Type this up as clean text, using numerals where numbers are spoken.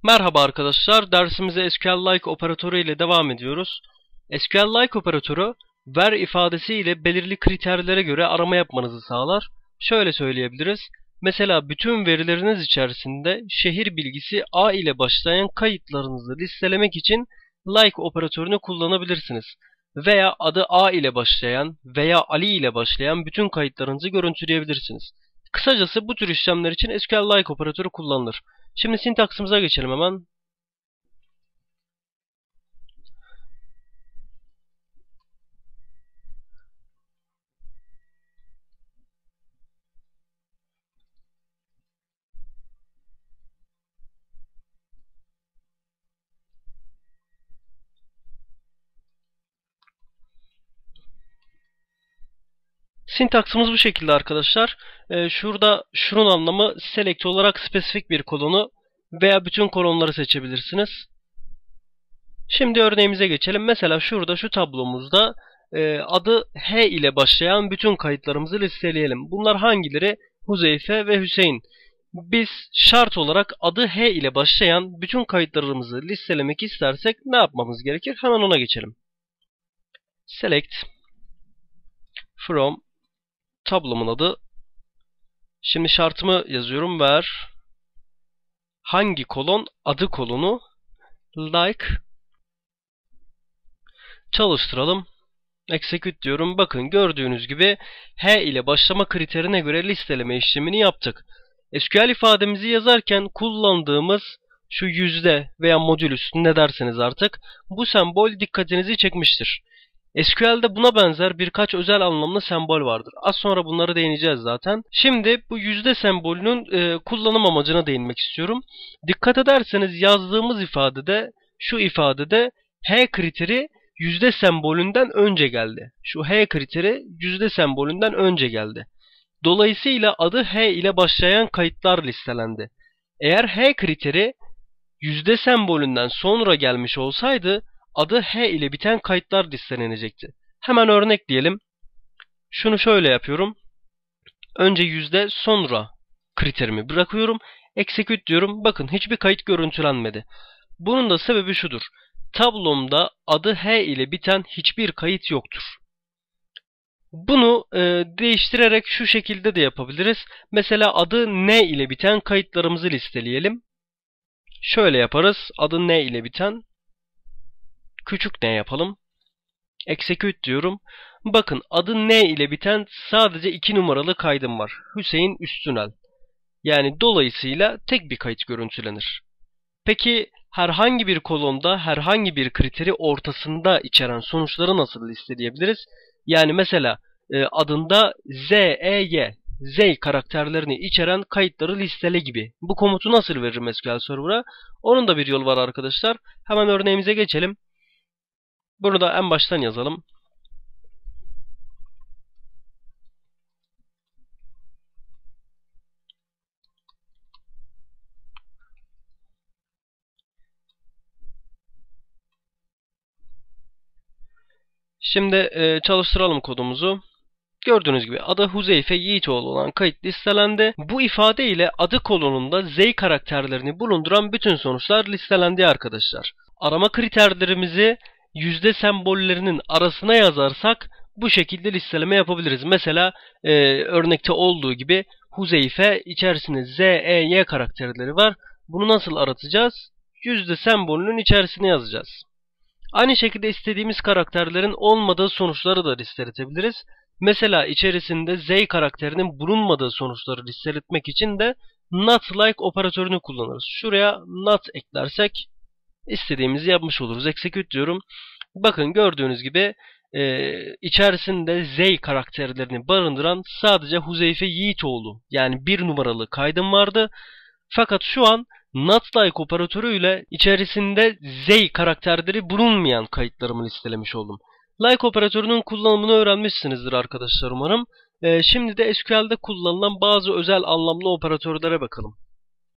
Merhaba arkadaşlar, dersimize SQL-like operatörü ile devam ediyoruz. SQL-like operatörü where ifadesi ile belirli kriterlere göre arama yapmanızı sağlar. Şöyle söyleyebiliriz. Mesela bütün verileriniz içerisinde şehir bilgisi A ile başlayan kayıtlarınızı listelemek için like operatörünü kullanabilirsiniz. Veya adı A ile başlayan veya Ali ile başlayan bütün kayıtlarınızı görüntüleyebilirsiniz. Kısacası bu tür işlemler için SQL-like operatörü kullanılır. Şimdi sintaksımıza geçelim hemen. Sintaksımız bu şekilde arkadaşlar. Şurada şunun anlamı select olarak spesifik bir kolonu veya bütün kolonları seçebilirsiniz. Şimdi örneğimize geçelim. Mesela şurada şu tablomuzda adı H ile başlayan bütün kayıtlarımızı listeleyelim. Bunlar hangileri? Huzeyfe ve Hüseyin. Biz şart olarak adı H ile başlayan bütün kayıtlarımızı listelemek istersek ne yapmamız gerekir? Hemen ona geçelim. Select from tablomun adı. Şimdi şartımı yazıyorum. Where hangi kolon? Adı kolonu. Like çalıştıralım. Execute diyorum. Bakın gördüğünüz gibi H ile başlama kriterine göre listeleme işlemini yaptık. SQL ifademizi yazarken kullandığımız şu yüzde veya modülüs ne derseniz artık bu sembol dikkatinizi çekmiştir. SQL'de buna benzer birkaç özel anlamlı sembol vardır. Az sonra bunları değineceğiz zaten. Şimdi bu yüzde sembolünün kullanım amacına değinmek istiyorum. Dikkat ederseniz yazdığımız ifadede şu ifadede H kriteri yüzde sembolünden önce geldi. Şu H kriteri yüzde sembolünden önce geldi. Dolayısıyla adı H ile başlayan kayıtlar listelendi. Eğer H kriteri yüzde sembolünden sonra gelmiş olsaydı adı H ile biten kayıtlar listelenecekti. Hemen örnekleyelim. Şunu şöyle yapıyorum. Önce yüzde sonra kriterimi bırakıyorum. Execute diyorum. Bakın hiçbir kayıt görüntülenmedi. Bunun da sebebi şudur. Tablomda adı H ile biten hiçbir kayıt yoktur. Bunu değiştirerek şu şekilde de yapabiliriz. Mesela adı N ile biten kayıtlarımızı listeleyelim. Şöyle yaparız. Adı N ile biten küçük n yapalım. Execute diyorum. Bakın adı N ile biten sadece 2 numaralı kaydım var. Hüseyin Üstünel. Yani dolayısıyla tek bir kayıt görüntülenir. Peki herhangi bir kolonda herhangi bir kriteri ortasında içeren sonuçları nasıl listeleyebiliriz? Yani mesela adında Z, E, Y, Z karakterlerini içeren kayıtları listele gibi. Bu komutu nasıl veririm SQL Server'a? Onun da bir yolu var arkadaşlar. Hemen örneğimize geçelim. Bunu da en baştan yazalım. Şimdi çalıştıralım kodumuzu. Gördüğünüz gibi adı Huzeyfe Yiğitoğlu olan kayıt listelendi. Bu ifade ile adı kolonunda Z karakterlerini bulunduran bütün sonuçlar listelendi arkadaşlar. Arama kriterlerimizi yüzde sembollerinin arasına yazarsak bu şekilde listeleme yapabiliriz. Mesela örnekte olduğu gibi Huzeyfe içerisinde Z, E, Y karakterleri var. Bunu nasıl aratacağız? Yüzde sembolünün içerisine yazacağız. Aynı şekilde istediğimiz karakterlerin olmadığı sonuçları da listeletebiliriz. Mesela içerisinde Z karakterinin bulunmadığı sonuçları listeletmek için de not like operatörünü kullanırız. Şuraya not eklersek istediğimizi yapmış oluruz. Execute diyorum. Bakın gördüğünüz gibi içerisinde Z karakterlerini barındıran sadece Huzeyfe Yiğitoğlu yani 1 numaralı kaydım vardı. Fakat şu an NotLike operatörüyle içerisinde Z karakterleri bulunmayan kayıtlarımı listelemiş oldum. Like operatörünün kullanımını öğrenmişsinizdir arkadaşlar umarım. Şimdi de SQL'de kullanılan bazı özel anlamlı operatörlere bakalım.